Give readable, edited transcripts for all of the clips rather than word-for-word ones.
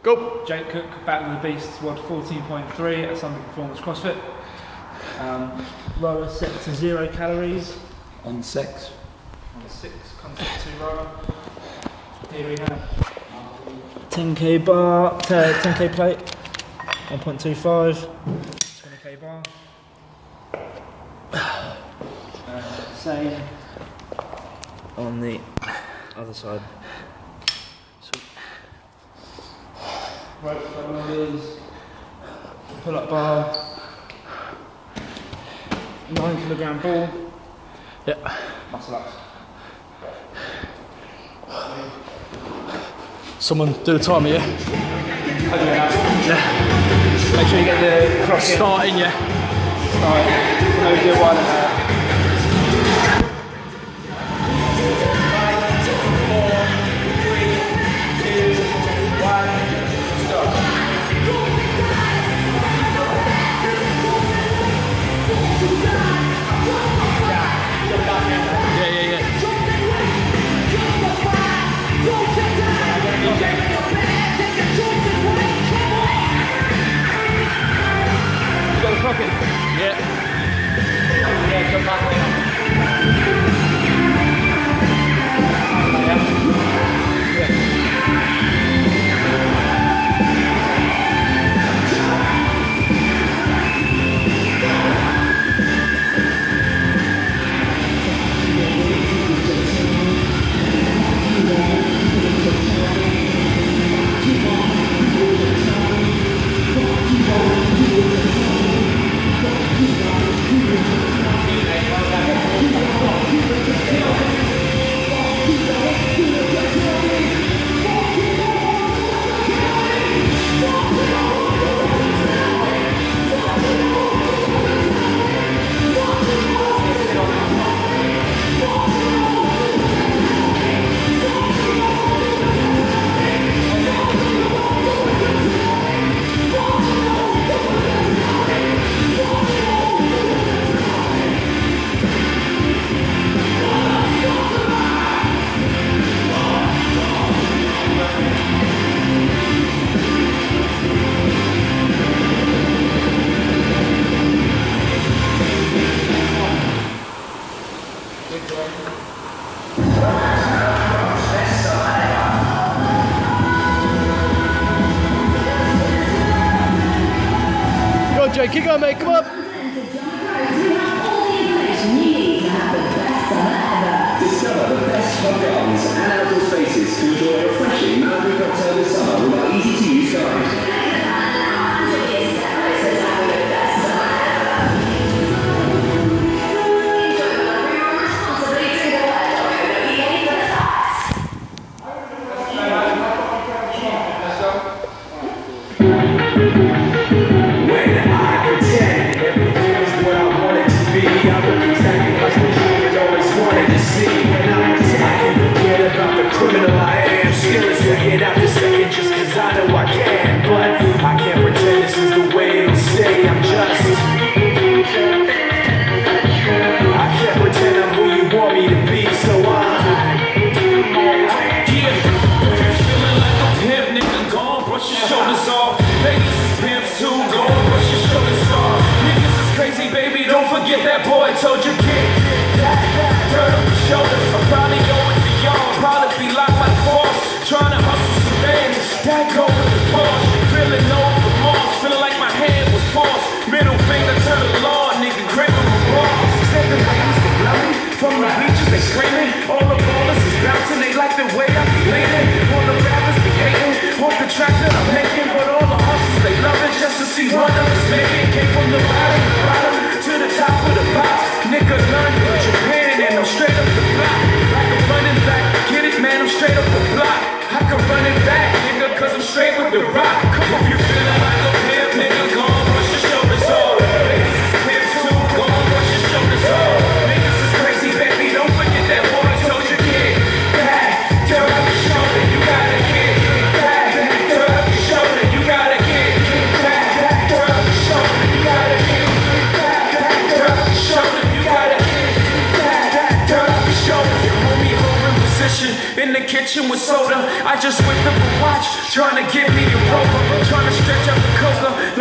Go! Jake Cook, Battle of the Beasts, World 14.3 at Sunday Performance CrossFit. Rower set to 0 calories. On 6. On 6, concept 2 rower. Here we have 10k bar, 10k plate, 1.25, 20k bar. Same on the other side. Rope rollers, pull up bar, 9kg ball. Yeah. Muscle ups. Someone do the timer, yeah? I'll do it now. Yeah. Make sure you get the cross in. Starting, yeah. Starting. No, do one and Jake, keep going, mate, come on! Discover the best hot gardens and outdoor spaces to enjoy a refreshing Malibu cocktail this summer with our easy-to-use guide. That boy told you kick that dirt on your shoulders. I'm probably going beyond, probably be locked like force, trying to hustle some bands. That go with the Porsche, feeling no remorse, feeling like my hand was forced. Middle finger to the law, nigga, gripping my balls. Said the ladies they love me, from the beaches they screaming. All the ballers is bouncing, they like the way I be leaning. All the rappers be hating, on the track that I'm making, but all the hustles they love it just to see one of us make it. Came from the bottom to the top of the box. Nigga learned from Japan and I'm straight up the block. Like I'm running back, get it man, I'm straight up the block. I can run it back, nigga, cause I'm straight with the rock. Come on, you feeling like a pimp, nigga, go on, brush your shoulders off. Ladies is pimps too, go on, brush your shoulders off. Niggas is crazy, baby, don't forget that boy told you kid. Back, turn up your shoulder, you gotta get. Back, turn up your shoulder, you gotta get. Back, turn up your shoulder, you gotta get. Shoulder, you gotta turn up your shoulder. Your homie home in position in the kitchen with soda. I just whipped up a watch, trying to get me a roll.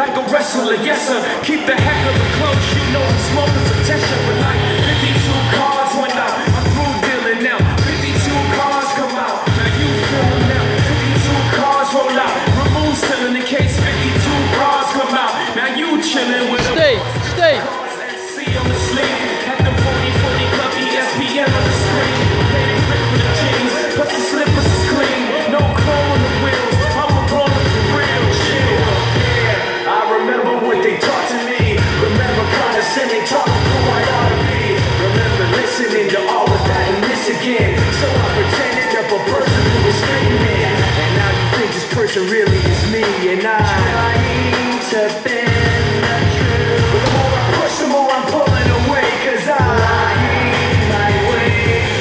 like a wrestler, yes sir. Keep the heck of it close, you know I'm smoking for tension. But like 52 cars went out, I'm through dealing now. 52 cars come out, now you feeling now. 52 cars roll out, remove still in the case. 52 cars come out, now you chilling with them. Stay. See on the sleeve, at the 40 club ESPN on the screen. Paying rent for the jeans, plus the slippers is clean. No chrome on the wheels, I'm a baller for real. Chill, yeah, I remember what they taught to me. Remember condescending, talking who I ought to be. Remember listening to all of that and this again. So I pretended up a person who was screaming. And now you think this person really is me. And I trying to bend the truth. But the more I push, the more I'm pulling away. Cause I need my way.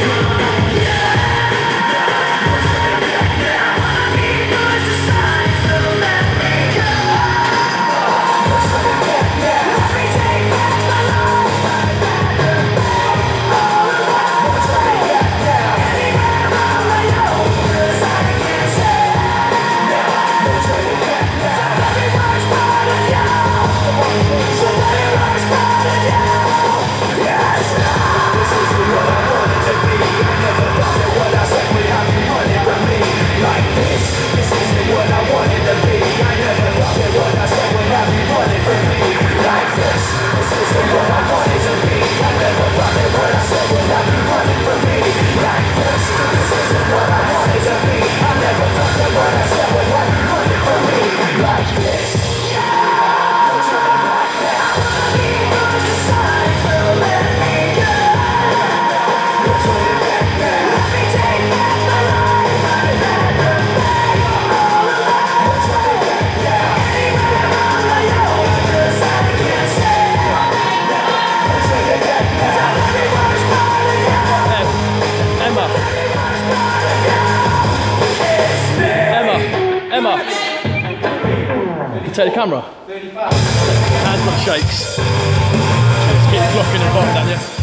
Emma, you take the camera. Hands not shakes. Just keep the clock in the bottom, don't you?